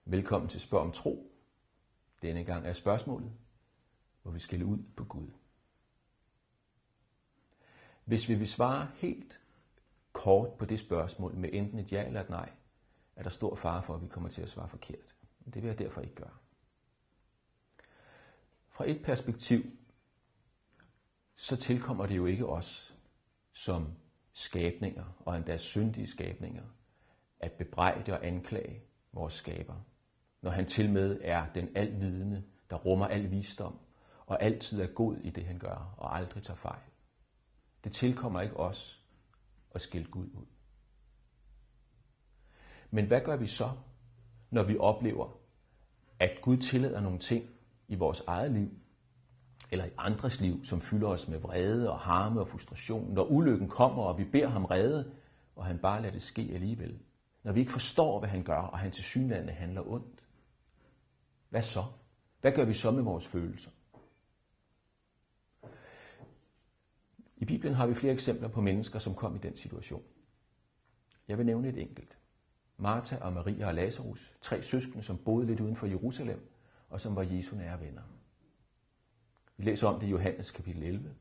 Velkommen til Spørg om Tro. Denne gang er spørgsmålet, hvor vi skælder ud på Gud. Hvis vi vil svare helt kort på det spørgsmål med enten et ja eller et nej, er der stor fare for, at vi kommer til at svare forkert. Det vil jeg derfor ikke gøre. Fra et perspektiv, så tilkommer det jo ikke os som skabninger, og endda syndige skabninger, at bebrejde og anklage vores skaber, når han til med er den alvidende, der rummer al visdom, og altid er god i det, han gør, og aldrig tager fejl. Det tilkommer ikke os at skælde Gud ud. Men hvad gør vi så, når vi oplever, at Gud tillader nogle ting i vores eget liv, eller i andres liv, som fylder os med vrede og harme og frustration, når ulykken kommer, og vi beder ham redde, og han bare lader det ske alligevel. Når vi ikke forstår, hvad han gør, og han tilsyneladende handler ondt. Hvad så? Hvad gør vi så med vores følelser? I Bibelen har vi flere eksempler på mennesker, som kom i den situation. Jeg vil nævne et enkelt. Martha og Maria og Lazarus, 3 søskende, som boede lidt uden for Jerusalem, og som var Jesu nære venner. Vi læser om det i Johannes kapitel 11.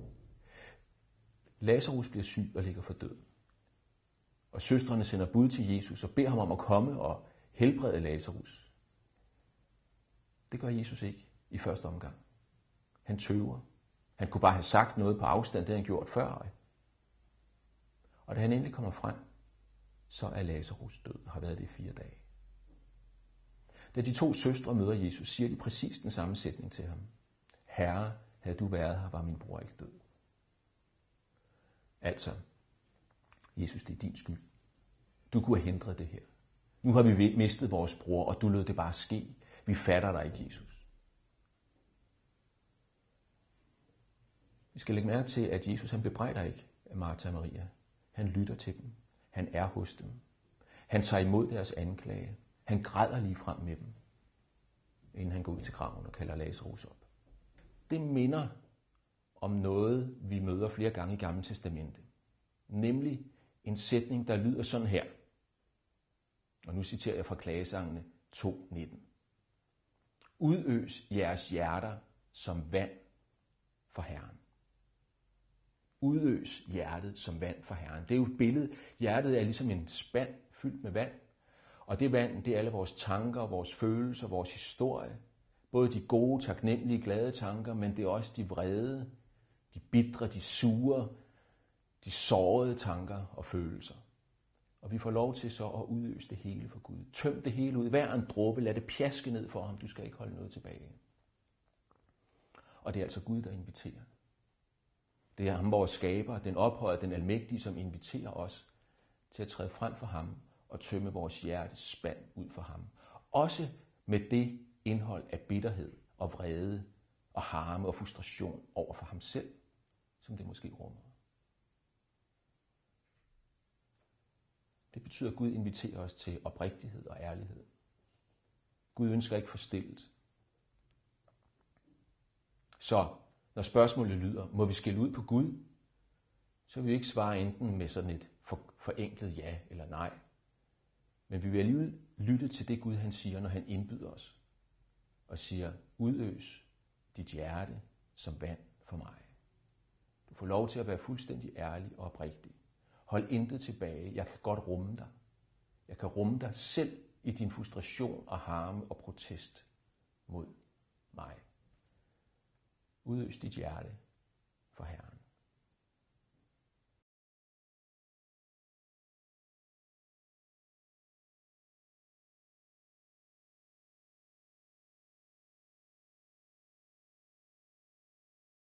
Lazarus bliver syg og ligger for død. Og søstrene sender bud til Jesus og beder ham om at komme og helbrede Lazarus. Det gør Jesus ikke i første omgang. Han tøver. Han kunne bare have sagt noget på afstand, det han gjort før. Og da han endelig kommer frem, så er Lazarus død og har været det i 4 dage. Da de 2 søstre møder Jesus, siger de præcis den samme sætning til ham. Herre, havde du været her, var min bror ikke død. Altså, Jesus, det er din skyld. Du kunne have hindret det her. Nu har vi mistet vores bror, og du lod det bare ske. Vi fatter dig ikke, Jesus. Vi skal lægge mærke til, at Jesus han bebrejder ikke af Martha og Maria. Han lytter til dem. Han er hos dem. Han tager imod deres anklage. Han græder lige frem med dem, inden han går ud til graven og kalder Lazarus op. Det minder om noget, vi møder flere gange i Gamle Testamente. Nemlig en sætning, der lyder sådan her. Og nu citerer jeg fra klagesangene 2:19. Udøs jeres hjerter som vand for Herren. Udøs hjertet som vand for Herren. Det er jo et billede. Hjertet er ligesom en spand fyldt med vand. Og det vand, det er alle vores tanker, vores følelser, vores historie. Både de gode, taknemmelige, glade tanker, men det er også de vrede, de bitre, de sure, de sårede tanker og følelser. Og vi får lov til så at udøse det hele for Gud. Tøm det hele ud. Hver en dråbe, lad det pjaske ned for ham. Du skal ikke holde noget tilbage. Og det er altså Gud, der inviterer. Det er ham, vores skaber, den ophøjede, den almægtige, som inviterer os til at træde frem for ham og tømme vores hjertes spand ud for ham. Også med det indhold af bitterhed og vrede og harme og frustration over for ham selv, som det måske rummer. Det betyder, at Gud inviterer os til oprigtighed og ærlighed. Gud ønsker ikke forstillelse. Så når spørgsmålet lyder, må vi skælde ud på Gud, så vil vi ikke svare enten med sådan et forenklet ja eller nej. Men vi vil alligevel lytte til det Gud, han siger, når han indbyder os. Og siger, udøs dit hjerte som vand for mig. Du får lov til at være fuldstændig ærlig og oprigtig. Hold intet tilbage. Jeg kan godt rumme dig. Jeg kan rumme dig selv i din frustration og harme og protest mod mig. Udøs dit hjerte for Herren.